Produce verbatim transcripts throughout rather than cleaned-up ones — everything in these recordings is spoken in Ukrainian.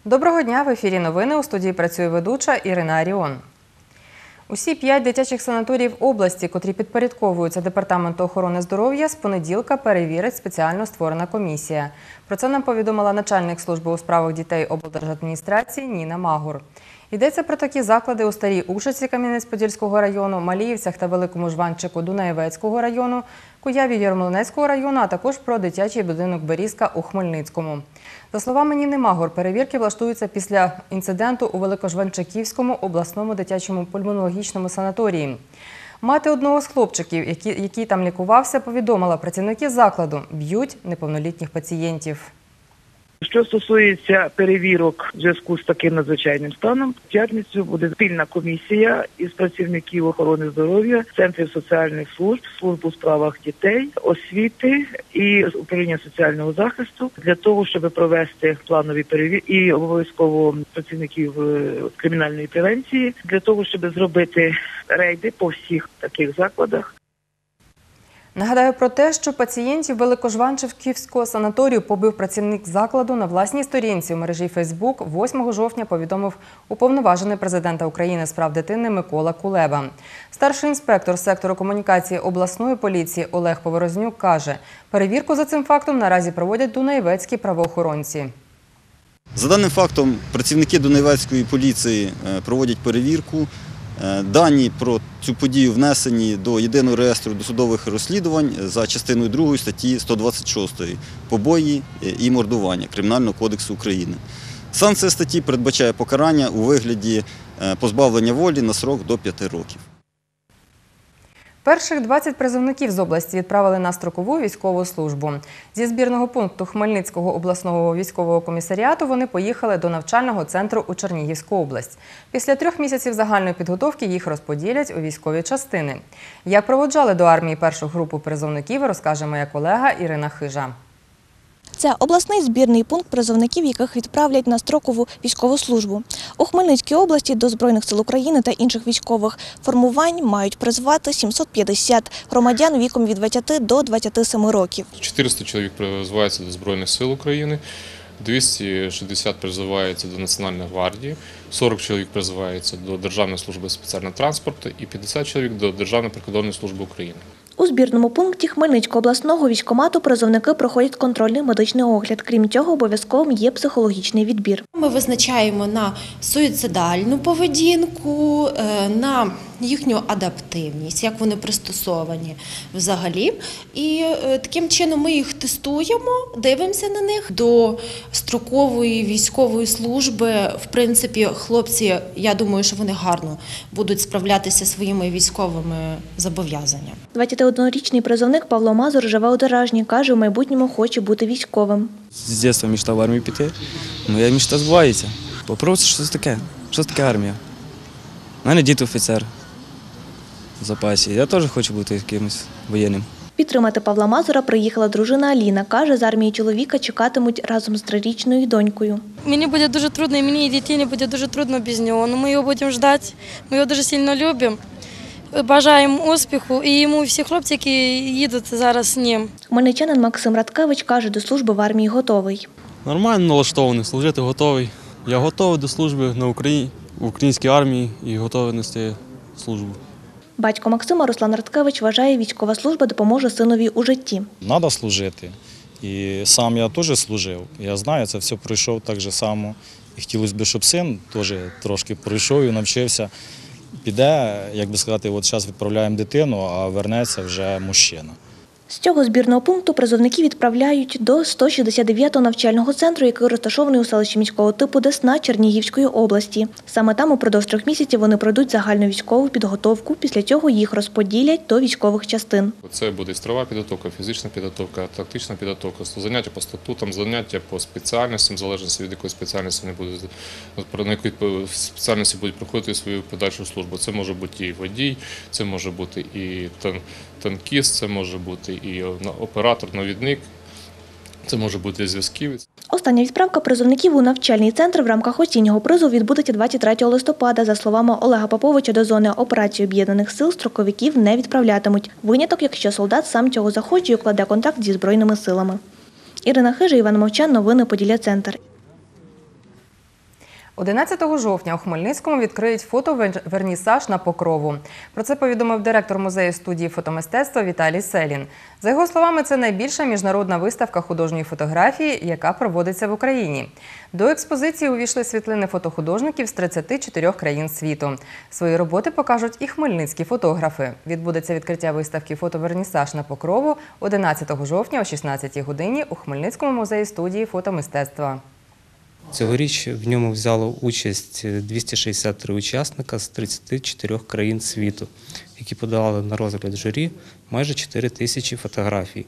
Доброго дня! В ефірі новини. У студії працює ведуча Ірина Аріон. Усі п'ять дитячих санаторіїв області, котрі підпорядковуються Департаменту охорони здоров'я, з понеділка перевірить спеціально створена комісія. Про це нам повідомила начальник служби у справах дітей облдержадміністрації Ніна Магур. Йдеться про такі заклади у Старій Ушиці Кам'янець-Подільського району, Маліївцях та Великому Жванчику Дунаєвецького району, Куяві Ярмолинецького району, а також про дитячий будинок «Берізка» у Хмельницькому. За словами Ніни Магур, перевірки влаштуються після інциденту у Великожванчиківському обласному дитячому пульмонологічному санаторії. Мати одного з хлопчиків, який, який там лікувався, повідомила, працівники закладу б'ють неповнолітніх пацієнтів. Що стосується перевірок в зв'язку з таким надзвичайним станом, в п'ятницю буде спільна комісія із працівників охорони здоров'я, центрів соціальних служб, служб у справах дітей, освіти і управління соціального захисту для того, щоб провести планові перевірки і обов'язково працівників кримінальної превенції для того, щоб зробити рейди по всіх таких закладах. Нагадаю про те, що пацієнтів Великожванчиківського санаторію побив працівник закладу на власній сторінці у мережі Фейсбук. восьмого жовтня повідомив уповноважений президента України з прав дитини Микола Кулеба. Старший інспектор сектору комунікації обласної поліції Олег Поворознюк каже, перевірку за цим фактом наразі проводять дунаєвецькі правоохоронці. За даним фактом, працівники дунаєвецької поліції проводять перевірку. Дані про цю подію внесені до Єдиного реєстру досудових розслідувань за частиною другої статті сто двадцять шостої «Побої і мордування» Кримінального кодексу України. Санкція статті передбачає покарання у вигляді позбавлення волі на строк до п'яти років. Перших двадцять призовників з області відправили на строкову військову службу. Зі збірного пункту Хмельницького обласного військового комісаріату вони поїхали до навчального центру у Чернігівську область. Після трьох місяців загальної підготовки їх розподілять у військові частини. Як проводжали до армії першу групу призовників, розкаже моя колега Ірина Хижа. Це обласний збірний пункт призовників, яких відправлять на строкову військову службу. У Хмельницькій області до Збройних сил України та інших військових формувань мають призвати сімсот п'ятдесят громадян віком від двадцяти до двадцяти семи років. чотириста чоловік призиваються до Збройних сил України, двісті шістдесят призиваються до Національної гвардії, сорок чоловік призиваються до Державної служби спеціального транспорту і п'ятдесят чоловік до Державної прикордонної служби України. У збірному пункті Хмельницького обласного військкомату призовники проходять контрольний медичний огляд. Крім цього, обов'язковим є психологічний відбір. Ми визначаємо на суїцидальну поведінку, на їхню адаптивність, як вони пристосовані взагалі. І таким чином ми їх тестуємо, дивимося на них. До строкової військової служби, в принципі, хлопці, я думаю, що вони гарно будуть справлятися зі своїми військовими зобов'язаннями. двадцятиоднорічний призовник Павло Мазур живе у Деражні. Каже, у майбутньому хоче бути військовим. З дитинства мріяв в армію піти. Моя мрія збувається. Попробуйте, що це таке. Що це таке армія? У мене дід офіцер в запасі. Я теж хочу бути якимось воєнним. Підтримати Павла Мазура приїхала дружина Аліна. Каже, з армії чоловіка чекатимуть разом з трирічною донькою. Мені буде дуже трудно, і мені, і дитині буде дуже трудно без нього. Але ми його будемо чекати, ми його дуже сильно любимо. Бажаємо успіху і йому, і всі хлопці, які їдуть зараз з ним. Хмельничанин Максим Радкевич каже, до служби в армії готовий. Нормально налаштований, служити готовий. Я готовий до служби на Україні, в українській армії і готовий нести службу. Батько Максима Руслан Радкевич вважає, військова служба допоможе синові у житті. Треба служити. І сам я теж служив. Я знаю, це все пройшов так же само. І хотілося б, щоб син теж трошки пройшов і навчився. Піде, як би сказати, от зараз відправляємо дитину, а вернеться вже мужчина. З цього збірного пункту призовники відправляють до сто шістдесят дев'ятого навчального центру, який розташований у селищі міського типу Десна Чернігівської області. Саме там упродовж трьох місяців вони пройдуть загальну військову підготовку, після цього їх розподілять до військових частин. Це буде стрільова підготовка, фізична підготовка, тактична підготовка, заняття по статутам, заняття по спеціальностям, в залежності від якої спеціальності вони будуть, на якій спеціальності будуть проходити свою подальшу службу. Це може бути і водій, це може бути і танкіст, це може бути і оператор-навідник, це може бути зв'язківець. Остання відправка призовників у навчальний центр в рамках осіннього призову відбудеться двадцять третього листопада. За словами Олега Поповича, до зони операції Об'єднаних сил строковиків не відправлятимуть. Виняток, якщо солдат сам цього захоче і укладе контракт зі Збройними силами. Ірина Хижа, Іван Мовчан, новини Поділля Центр. одинадцятого жовтня у Хмельницькому відкриють фотовернісаж на Покрову. Про це повідомив директор музею студії фотомистецтва Віталій Селін. За його словами, це найбільша міжнародна виставка художньої фотографії, яка проводиться в Україні. До експозиції увійшли світлини фотохудожників з тридцяти чотирьох країн світу. Свої роботи покажуть і хмельницькі фотографи. Відбудеться відкриття виставки «Фотовернісаж на Покрову» одинадцятого жовтня о шістнадцятій годині у Хмельницькому музеї студії фотомистецтва. Цьогоріч в ньому взяло участь двісті шістдесят три учасника з тридцяти чотирьох країн світу, які подали на розгляд журі майже чотири тисячі фотографій.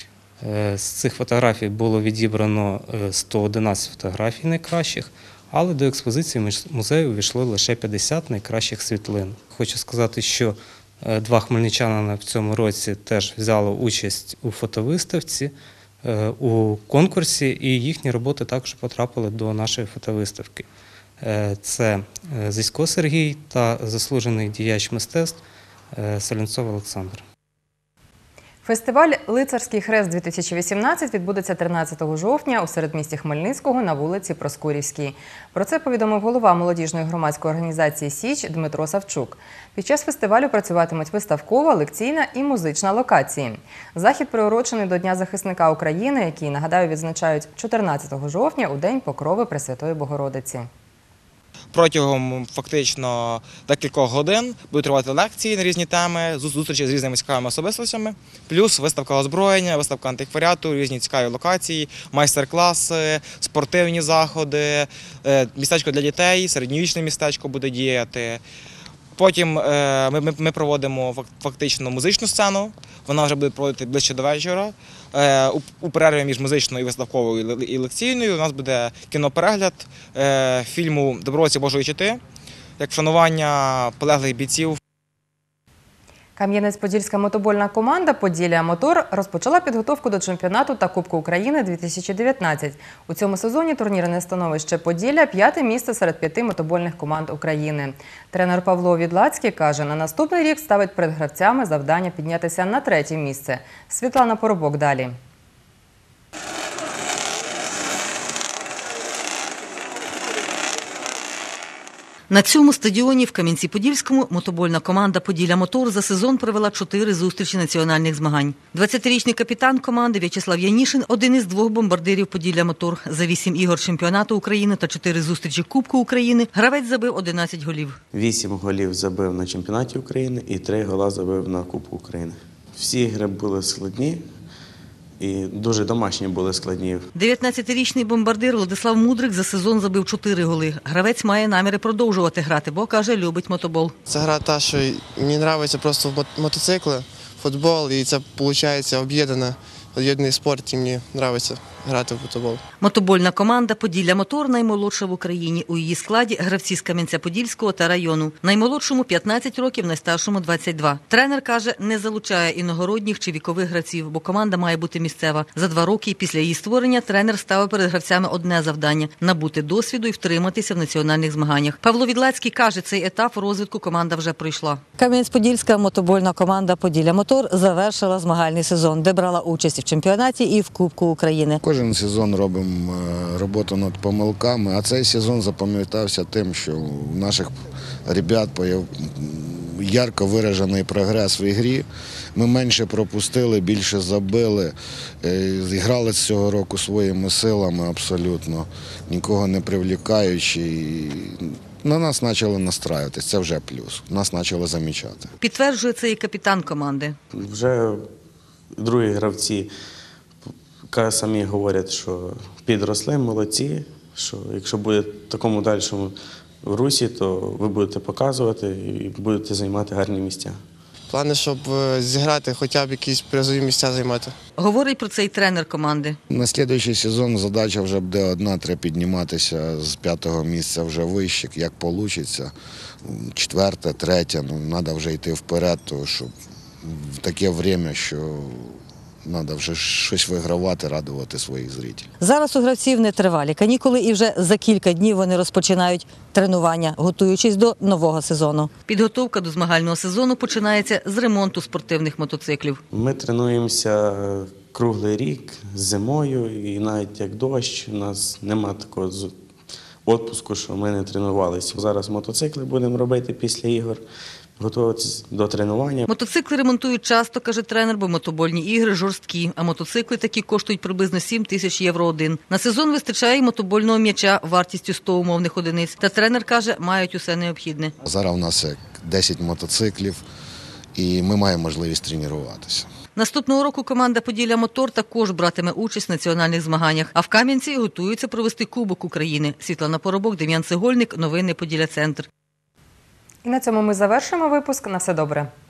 З цих фотографій було відібрано сто одинадцять фотографій найкращих, але до експозиції музею увійшло лише п'ятдесят найкращих світлин. Хочу сказати, що два хмельничанина в цьому році теж взяли участь у фотовиставці, у конкурсі, і їхні роботи також потрапили до нашої фотовиставки. Це Зисько Сергій та заслужений діяч мистецтв Солінцов Олександр. Фестиваль «Лицарський хрест-дві тисячі вісімнадцять» відбудеться тринадцятого жовтня у середмісті Хмельницького на вулиці Проскурівській. Про це повідомив голова молодіжної громадської організації «Січ» Дмитро Савчук. Під час фестивалю працюватимуть виставкова, лекційна і музична локації. Захід приурочений до Дня захисника України, який, нагадаю, відзначають чотирнадцятого жовтня у День Покрови Пресвятої Богородиці. Протягом фактично декількох годин будуть тривати лекції на різні теми, зустрічі з різними цікавими особистостями, плюс виставка озброєння, виставка антикваріату, різні цікаві локації, майстер-класи, спортивні заходи, містечко для дітей, середньовічне містечко буде діяти. Потім ми, ми проводимо фактично музичну сцену, вона вже буде проводити ближче до вечора. У перерві між музичною, виставковою і лекційною у нас буде кіноперегляд фільму «Добровольці Божої Чити» як вшанування полеглих бійців. Кам'янець-Подільська мотобольна команда «Поділля Мотор» розпочала підготовку до чемпіонату та Кубку України дві тисячі дев'ятнадцять. У цьому сезоні турнірне становище «Поділля» – п'яте місце серед п'яти мотобольних команд України. Тренер Павло Відлацький каже, на наступний рік ставить перед гравцями завдання піднятися на третє місце. Світлана Поробок далі. На цьому стадіоні в Кам'янці-Подільському мотобольна команда «Поділля Мотор» за сезон провела чотири зустрічі національних змагань. двадцятирічний капітан команди В'ячеслав Янішин – один із двох бомбардирів «Поділля Мотор». За вісім ігор чемпіонату України та чотири зустрічі Кубку України гравець забив одинадцять голів. Вісім голів забив на чемпіонаті України і три гола забив на Кубку України. Всі ігри були складні. І дуже домашні були складні. дев'ятнадцятирічний бомбардир Владислав Мудрик за сезон забив чотири голи. Гравець має наміри продовжувати грати, бо, каже, любить мотобол. Це гра та, що мені подобається просто мотоцикли, футбол, і це, виходить, об'єднане, об'єднаний спорт, і мені подобається грати в мотобол. Мотобольна команда «Поділля Мотор» наймолодша в Україні. У її складі гравці з Кам'янця-Подільського та району. Наймолодшому п'ятнадцять років, найстаршому двадцять два. Тренер каже, не залучає іногородніх чи вікових гравців, бо команда має бути місцева. За два роки після її створення тренер ставив перед гравцями одне завдання – набути досвіду і втриматися в національних змаганнях. Павло Відлацький каже, цей етап розвитку команда вже пройшла. Кам'янець-Подільська мотобольна команда «Поділля Мотор» завершила змагальний сезон, де брала участь в чемпіонаті і в Кубку України. Кожен сезон робимо роботу над помилками, а цей сезон запам'ятався тим, що у наших ребят ярко виражений прогрес в ігрі. Ми менше пропустили, більше забили, зіграли з цього року своїми силами абсолютно, нікого не привлікаючи. На нас почали настраюватися, це вже плюс, нас почали замічати. Підтверджує це і капітан команди. Вже другі гравці самі говорять, що підросли, молодці, що якщо буде в такому дальшому русі, то ви будете показувати і будете займати гарні місця. Плани, щоб зіграти, хоча б якісь призові місця займати. Говорить про це і тренер команди. На наступний сезон задача вже буде одна, треба підніматися з п'ятого місця вже вище, як вийде. Четверте, третє, ну, треба вже йти вперед, тому що в таке час, що треба вже щось вигравати, радувати своїх зрителів. Зараз у гравців нетривалі канікули і вже за кілька днів вони розпочинають тренування, готуючись до нового сезону. Підготовка до змагального сезону починається з ремонту спортивних мотоциклів. Ми тренуємося круглий рік, зимою, і навіть як дощ, у нас немає такого відпуску, що ми не тренувалися. Зараз мотоцикли будемо робити після ігор, готуватися до тренування. Мотоцикли ремонтують часто, каже тренер, бо мотобольні ігри жорсткі, а мотоцикли такі коштують приблизно сім тисяч євро один. На сезон вистачає й мотобольного м'яча вартістю сто умовних одиниць. Та тренер каже, мають усе необхідне. Зараз у нас десять мотоциклів і ми маємо можливість тренуватися. Наступного року команда «Поділля Мотор» також братиме участь в національних змаганнях. А в Кам'янці готуються провести Кубок України. Світлана Поробок, Дем'ян Цегольник. Новини Поділля Центр. І на цьому ми завершимо випуск. На все добре.